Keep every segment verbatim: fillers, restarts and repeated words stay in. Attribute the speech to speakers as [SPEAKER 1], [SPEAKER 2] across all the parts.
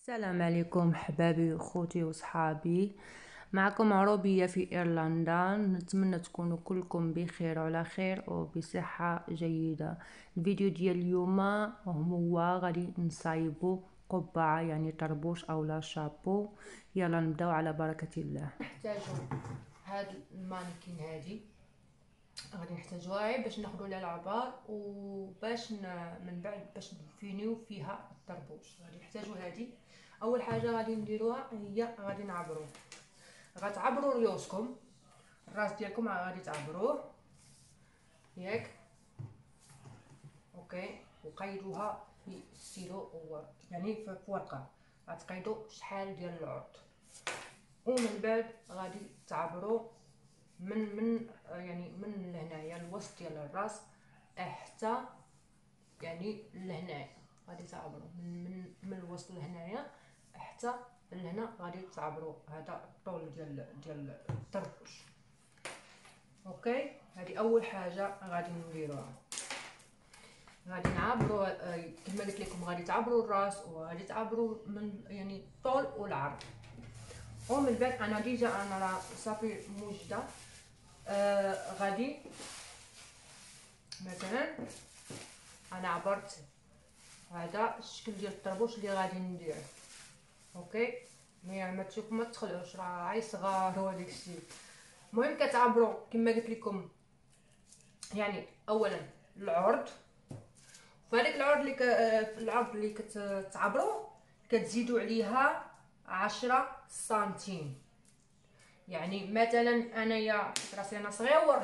[SPEAKER 1] السلام عليكم حبابي وخوتي وصحابي، معكم عروبية في إيرلندا. نتمنى تكونوا كلكم بخير وعلى خير وبصحة جيدة. الفيديو ديال اليوم هو غادي نصايبو قبعة يعني طربوش او لا شابو. يلا نبداو على بركة الله.
[SPEAKER 2] نحتاجو هاد المانيكين هادي غادي نحتاجوها غير باش ناخدو لها العبار وباش من بعد باش نفينيو فيها الطربوش. غادي نحتاجو هادي. اول حاجه غادي نديروها هي غادي نعبرو، غتعبروا ريوسكم، الراس ديالكم غادي تعبروه ياك اوكي، وقيدوها في ستيلو يعني في ورقه، غتقيدوا شحال ديال العرض، ومن بعد غادي تعبروا من من يعني من لهنايا الوسط ديال الراس حتى يعني لهنايا، غادي تعبروا من من من الوسط لهنايا حتى لهنا، غادي تعبروا هذا الطول ديال ديال الطربوش اوكي. هذه اول حاجه غادي نديروها، غادي نعبروا كما قلت لكم غادي تعبروا الراس وغادي تعبروا من يعني الطول والعرض. ومن بعد انا ديجا انا راه صافي موجده. آه غادي مثلا انا عبرت هذا الشكل ديال الطربوش اللي غادي ندير اوكي. مي ما تشوفوا ما تخلعوش راه عاي صغار وداك الشيء. المهم كتعبروا كما قلت لكم يعني اولا العرض، فهاداك العرض اللي ك... العرض اللي كتعبروه كتزيدوا عليها عشرة سنتيم. يعني مثلا انايا راسي انا صغيور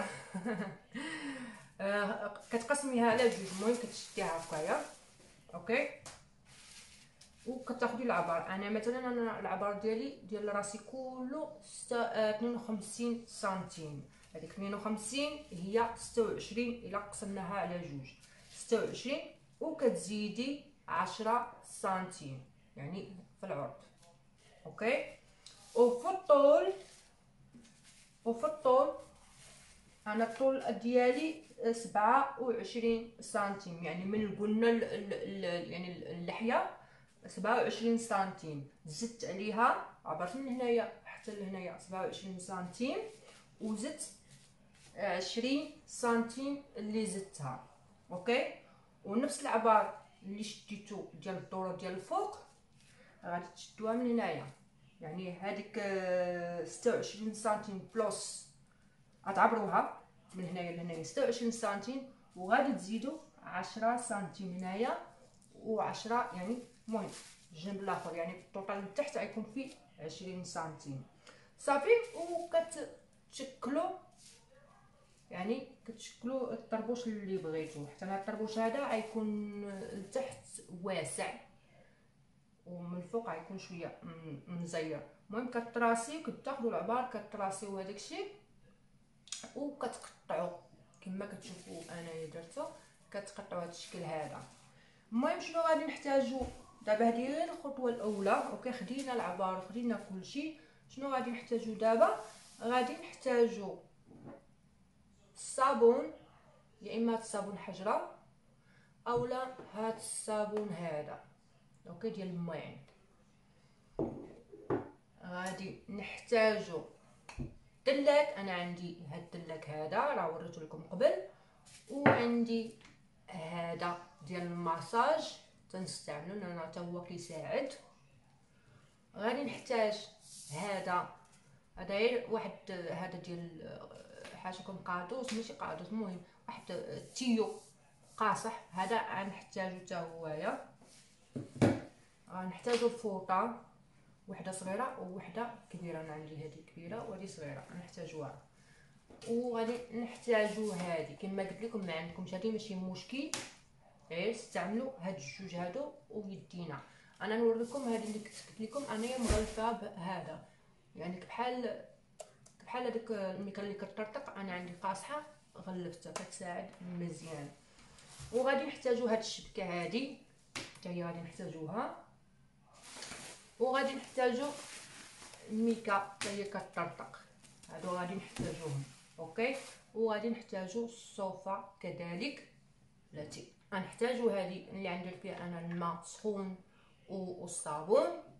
[SPEAKER 2] كتقسميها على جوج، المهم كتشديها هكايا اوكي وكتاخدي العبار. انا مثلا انا العبار ديالي ديال راسي كله اثنين وخمسين سنتيم، هذيك اثنين وخمسين هي ستة وعشرين الا قسمناها على جوج، ستة وعشرين وكتزيدي عشرة سنتيم يعني في العرض اوكي. وفي الطول وفي الطول انا الطول ديالي سبعة وعشرين سنتيم، يعني من القلنا يعني اللحيه سبعة وعشرين سنتيم، زدت عليها عبرت من هنايا حتى لهنايا سبعة وعشرين سنتيم وزدت عشرين سنتيم اللي زدتها اوكي. ونفس العبار اللي شديتو ديال الدوره ديال الفوق غادي تشدوها من هنايا، يعني هذيك ستة وعشرين سنتيم بلس غتعبروها من هنايا لهنايا ستة وعشرين سنتيم، وغادي تزيدوا عشرة سنتيم هنايا وعشرة يعني المهم الجنب الاخر، يعني الطوطال لتحت غيكون فيه عشرين سنتيم صافي. وكتشكلوا يعني كتشكلوا الطربوش اللي بغيتو. حتى هذا الطربوش هذا غيكون لتحت واسع ومن الفوق غيكون شويه مزير. المهم كتراسيو كتاخذوا العبار كتراسيو هذاك الشيء وكتقطعوا كما كتشوفوا انايا درتو، كتقطعوا هذا الشكل هذا. المهم شنو غادي نحتاجو دابا؟ هذه غير الخطوه الاولى اوكي، خدينا العبار وخدينا كلشي. شنو غادي نحتاجو دابا؟ غادي نحتاجو الصابون، يا اما الصابون حجره اولا هاد الصابون هذا اوكي ديال الماعن. غادي نحتاجو دلاك، انا عندي هاد الدلاك هذا راه وريته لكم قبل، وعندي هذا ديال الماساج تنستعملو لانه حتى هو كيساعد. غادي نحتاج هذا هذا غير واحد هذا ديال حاجه كون قادوس ماشي قادوس، المهم واحد تيو قاصح هذا غنحتاجو حتى هويا. غنحتاجو الفوطه وحده صغيره ووحده كبيره، انا عندي هذه كبيره وهذه صغيره نحتاجوها. وغادي نحتاجو هذه كما قلت لكم ما عندكمش هذه ماشي مشكل، غير استعملوا هاد الجوج هادو ويدينا. انا نوريكم هذه اللي قلت لكم انايا مغلفه بهذا، يعني بحال بحال هذيك الميكا اللي كتطرطق انا عندي قاصحه غلفتها كتساعد مزيان. وغادي نحتاجو هاد الشبكه هذه حتى هي غادي نحتاجوها، وغادي نحتاجو الميكا حتى هي كتطرطق هادو غادي نحتاجوهم اوكي. وغادي نحتاجو الصوفه كذلك بلاتي. غنحتاجو هذه اللي غندير فيها انا الماء سخون والصابون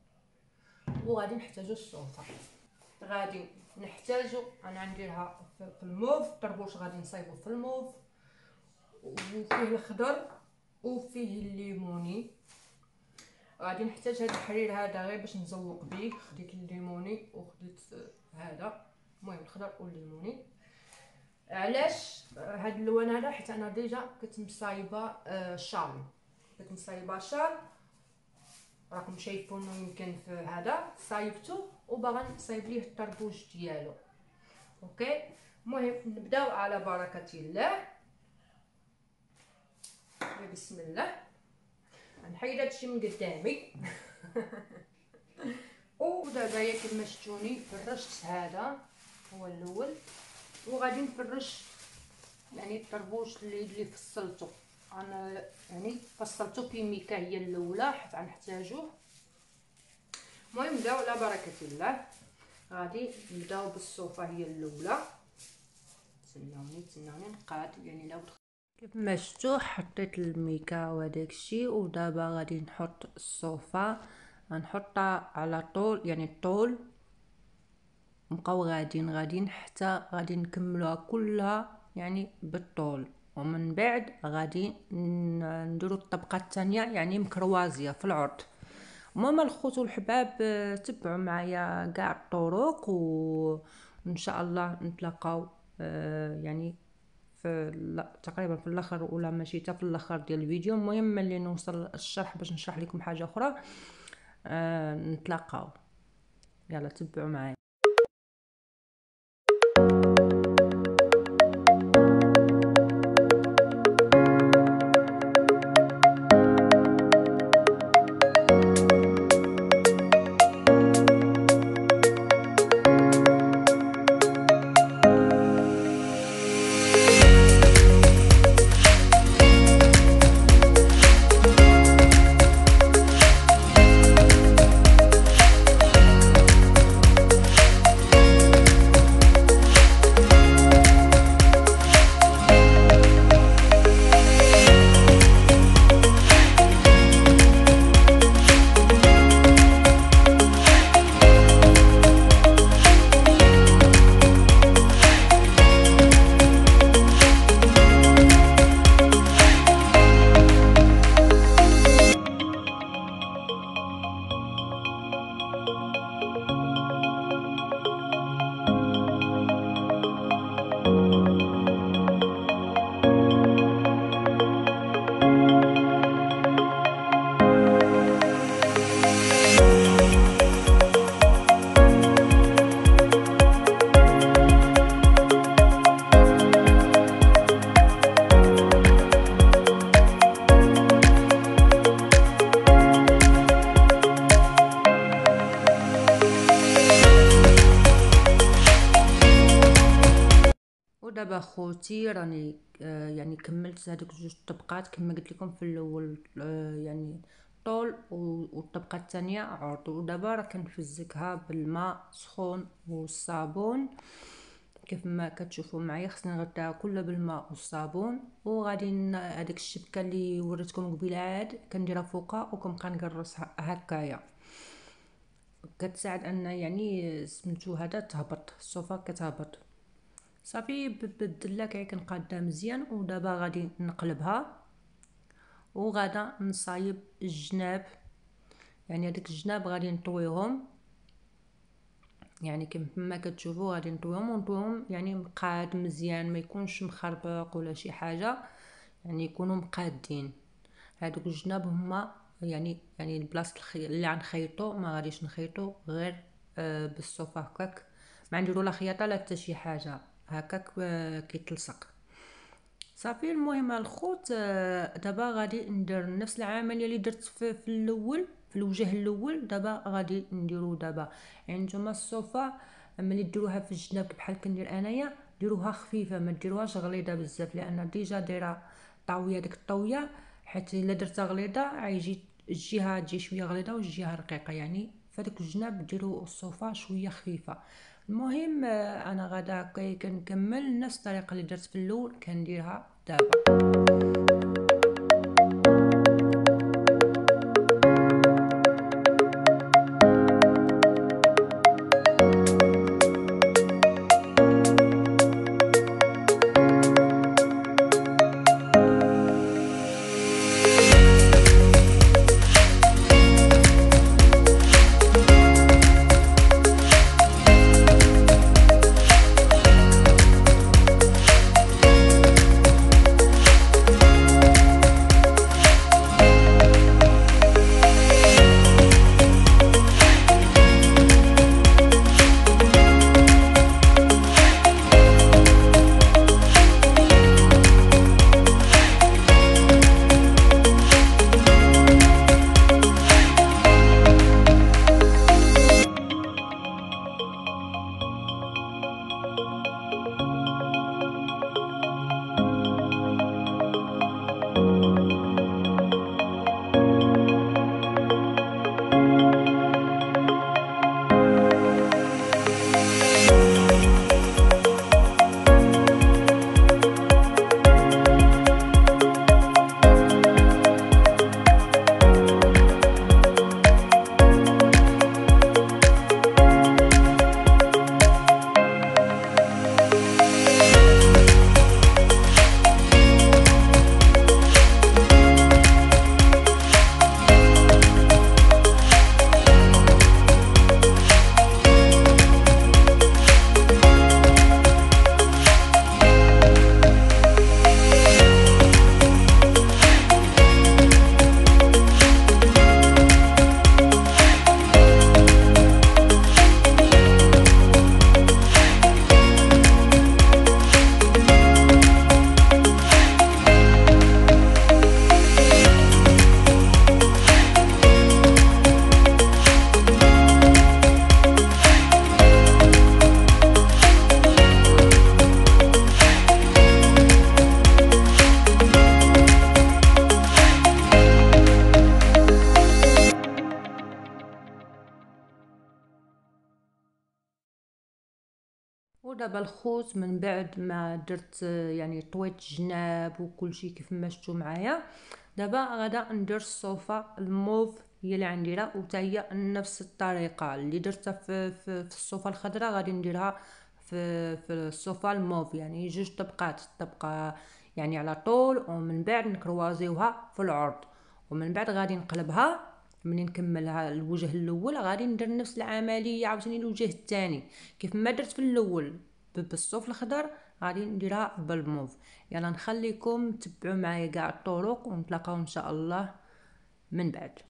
[SPEAKER 2] وغادي نحتاجو الصوفه. غادي نحتاجو انا نديرها في الموف، الطربوش غادي نصايبو في الموف وفيه الخضر وفيه الليموني. غادي نحتاج هذا الحرير هذا غير باش نزوق به، خديت الليموني وخديت هذا، المهم الخضر والليموني. علاش هاد اللون هذا؟ حيت انا ديجا كنت مصايبه شال، كنت مصايبه شال راكم شايفونه يمكن في هذا، صايبته وباغا نصايب ليه الطربوش ديالو. اوكي المهم نبداو على بركه الله. بسم الله. نحيد هادشي من قدامي. ودابا يا كما شفتوني فرشت هذا هو الاول، وغادي نفرش يعني الطربوش اللي اللي فصلته. انا يعني فصلته كيميكا هي الاولى حيت غنحتاجوه. المهم نبداو على بركه الله. غادي نبداو بالصوفه هي الاولى. تسناوني تسناوني نقاد يعني لو
[SPEAKER 1] كيف ما شفتوا حطيت الميكا وداك الشيء، ودابا غادي نحط الصوفه، غنحطها على طول يعني الطول، نبقاو غاديين غاديين حتى غادي نكملوها كلها يعني بالطول، ومن بعد غادي نديروا الطبقه الثانيه يعني مكروازيه في العرض. المهم الخوت والحباب تبعوا معايا كاع الطرق، وان شاء الله نتلاقاو يعني في لا تقريبا في الاخر ولا ماشي حتى في الاخر ديال الفيديو. المهم ملي نوصل الشرح باش نشرح لكم حاجه اخرى آه نتلاقاو. يلا تبعوا معايا. ودابا خوتي راني آه يعني كملت هذوك جوج طبقات كما قلت لكم في الاول، آه يعني طول والطبقه الثانيه عرض. ودابا راه كنفزكها بالماء سخون والصابون كيف ما كتشوفوا معايا. خصني نغطيها كلها بالماء والصابون، وغادي هذيك الشبكه اللي وريتكم قبيله عاد كنديرها فوقها وكنبقى نقرصها هكايا، كتساعد ان يعني سميتو هذا تهبط الصوفه كتهبط صافي. بالدله كي كنقادها مزيان. ودابا غادي نقلبها وغادا نصايب الجناب، يعني هذيك الجناب غادي نطويهم يعني كما كتشوفوا غادي نطويهم ونطويهم يعني مقاد مزيان، ما يكونش مخربق ولا شي حاجه، يعني يكونوا مقادين. هذوك الجناب هما يعني يعني البلاصه اللي غنخيطو ما غاديش نخيطو غير آه بالصوفه هكاك، ما نديرو لا خياطه لا حتى شي حاجه، هكاك آه كيتلصق صافي. المهم الخوت آه دابا غادي ندير نفس العمليه اللي درت في, في الاول في الوجه الاول. دابا غادي نديرو دابا يعني نتوما الصوفه ملي ديروها في الجناب بحال كندير انايا ديروها خفيفه، ما ديروهاش غليظه بزاف، لان ديجا دايره طاويه ديك الطويه، حيت الا درتها غليظه غيجي الجهه تجي شويه غليظه والجهه رقيقه، يعني فداك الجناب ديروا الصوفه شويه خفيفه. المهم انا غادا كنكمل نفس الطريقه اللي درت في الاول كنديرها دابا. ودابا الخوت من بعد ما درت يعني طويت الجناب وكل شيء كيف ما شفتوا معايا. دابا غادا ندير الصوفه الموف هي اللي عندي راه وتا هي نفس الطريقه اللي درتها في في, في الصوفه الخضراء غادي نديرها في في الصوفه الموف، يعني جوج طبقات، طبقه يعني على طول ومن بعد نكروازيوها في العرض، ومن بعد غادي نقلبها. منين نكملها الوجه الاول غادي ندير نفس العمليه عاوتاني الوجه الثاني كيف ما درت في الاول بالصوف الخضر غادي نديرها بالموف. يلا نخليكم تبعوا معايا كاع الطرق ونتلاقاو ان شاء الله من بعد.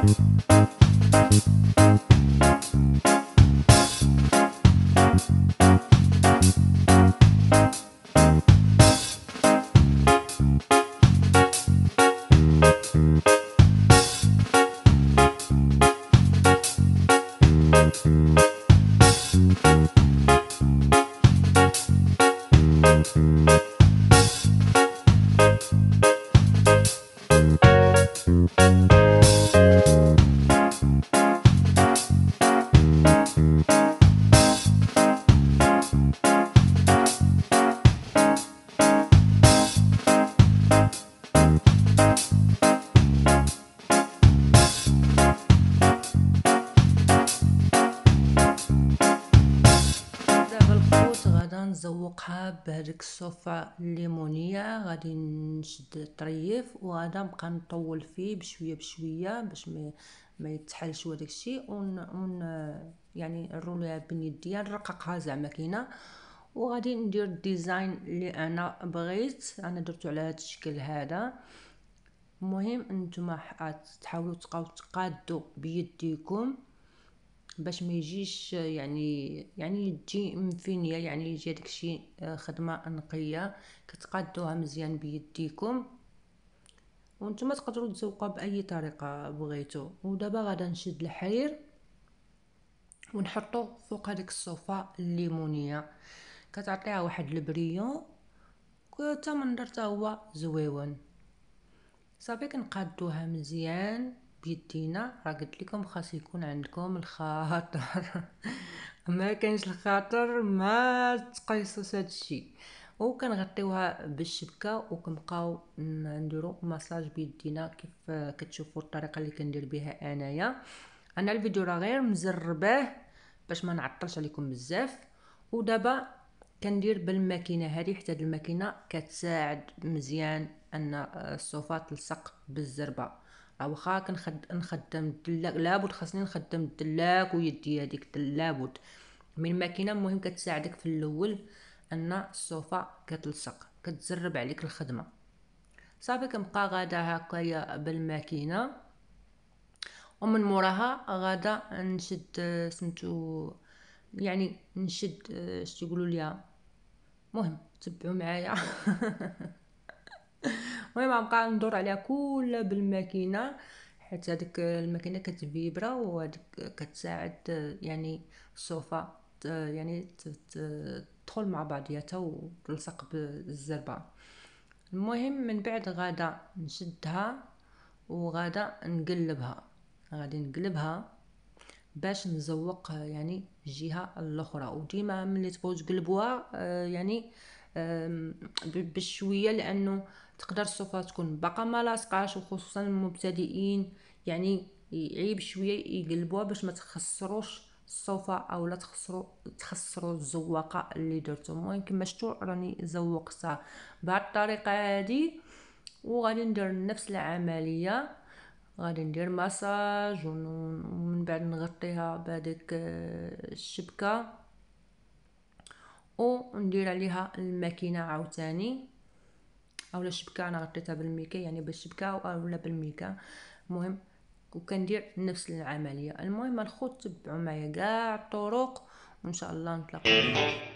[SPEAKER 1] نزوقها بهذيك الصوفة الليمونيه. غادي نشد الطريف وغادا نبقى نطول فيه بشويه بشويه باش ما ما يتحلش وداك الشيء ون, ون يعني نروليها بيديا نرققها زعما كاينه. وغادي ندير الديزاين اللي انا بغيت، انا درتو على هذا الشكل هذا. المهم انتم تحاولوا تبقاو تقادوا بيديكم باش ما يجيش يعني يعني تجي مفينيه، يعني يجي داكشي خدمه نقيه. كتقادوها مزيان بيديكم وانتم تقدروا تزوقوها باي طريقه بغيتو. ودابا غادا نشد الحرير ونحطو فوق هذيك الصوفه الليمونيه، كتعطيها واحد البريون حتى منظر حتى هو زويون. صافي كنقادوها مزيان بيدينا. راه قلت لكم خاص يكون عندكم الخاطر ما كانش الخاطر ما تقيسوش هذا الشيء. وكنغطيوها بالشبكه وكنبقاو نديرو مساج بيدينا كيف كتشوفوا الطريقه اللي كندير بها انايا. انا الفيديو راه غير مزرباه باش ما نعطلش عليكم بزاف. ودابا كندير بالماكينه هذه، حتى هذه الماكينه كتساعد مزيان ان الصوفه تلصق بالزربه. راه واخا كنخدم الدلاك لابد خاصني نخدم الدلاك ويدي هذيك لابد من الماكينه. المهم كتساعدك في الاول ان الصوفه كتلصق كتزرب عليك الخدمه. صافي كنبقى غادا هكايا بالماكينه ومن موراها غادا نشد سمتو يعني نشد اش تيقولوا ليها. المهم تبعوا معايا المهم نبقى ندور عليها كلها بالماكينه حيت هذيك الماكينه كتفيبرا وهذيك كتساعد يعني الصوفه يعني تدخل مع بعضياتها وتلصق بالزربه. المهم من بعد غادا نشدها وغادا نقلبها، غادي نقلبها باش نزوق يعني الجهه الاخرى. وديما ملي تبغوا تقلبوها يعني بشويه لانه تقدر الصوفه تكون باقا ما لاصقاش، وخصوصا المبتدئين يعني عيب شويه يقلبوها باش ما تخسروش الصوفه او لا تخسروا تخسروا الزواقه اللي درتو. المهم كما شفتوا راني زوقتها بهذه الطريقه هذه. وغادي ندير نفس العمليه، غادي ندير مساج ومن بعد نغطيها بهذيك الشبكه وندير عليها الماكينه عاوتاني اولا الشبكه. انا غطيتها بالميكا يعني بالشبكه اولا بالميكا. المهم وكندير نفس العمليه. المهم الخوت تبعوا معايا كاع الطرق وان شاء الله نتلاقاو.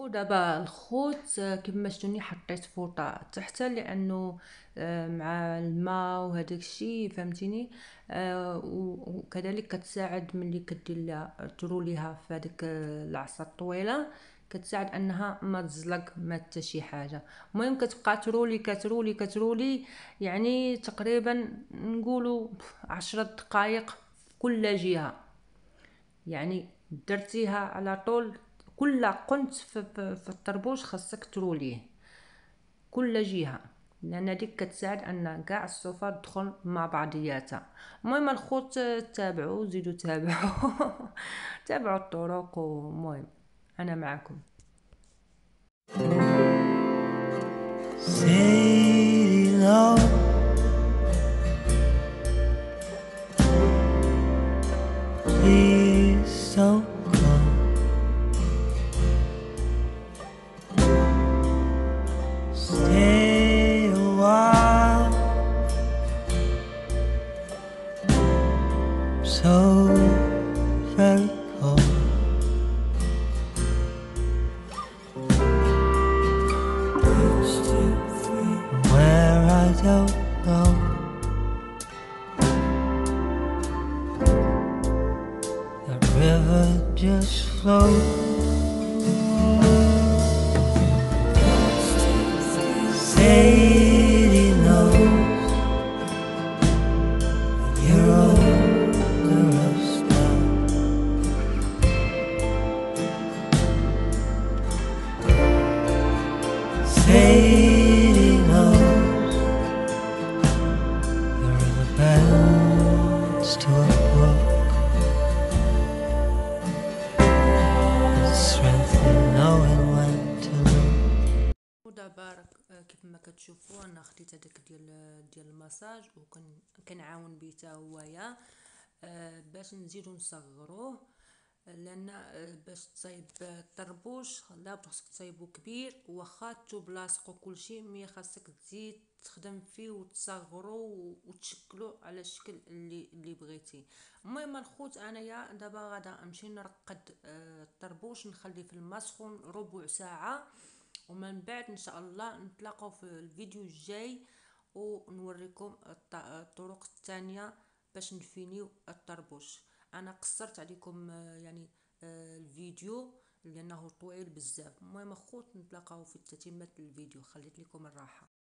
[SPEAKER 1] ودابا الخوت كما شفتوني حطيت فوطه تحت لانه مع الماء وهذاك الشيء فهمتيني. وكذلك كتساعد ملي كدير لها تروليها في هذيك العصا الطويله، كتساعد انها ما تزلق ما حتى شي حاجه. المهم كتبقى ترولي كترولي كترولي يعني تقريبا نقولوا عشرة دقائق كل جهه، يعني درتيها على طول كل قنت في, في, في الطربوش خاصك تروليه كل جهه، لان هذيك كتساعد ان كاع الصوفه تدخل مع بعضياتها. المهم الخوت تابعوا زيدوا تابعوا تابعوا الطرق. ومهم انا معكم.
[SPEAKER 3] So very cold. Where I don't know. That river just flows. Sadie knows you're older us now. Sadie knows the river bends to a brook. The strength in knowing when to look.
[SPEAKER 1] ودابا كيف ما كتشوفوا انا خديت هذاك ديال ديال المساج وكنعاون بيه حتى هويا باش نزيدو نصغروه، لان باش تصايب الطربوش لا خاصك تصايبو كبير واخا الثوب لاصق وكلشي، مي خاصك تزيد تخدم فيه وتصغرو وتشكلو على الشكل اللي اللي بغيتي. المهم الخوت انايا دابا غادا نمشي نرقد الطربوش نخليه في الماء سخون ربع ساعه، ومن بعد ان شاء الله نتلاقاو في الفيديو الجاي ونوريكم الطرق الثانيه باش نفينيو الطربوش. انا قصرت عليكم يعني الفيديو لانه طويل بزاف. المهم اخوت نتلاقاو في تتمه الفيديو، خليت لكم الراحه.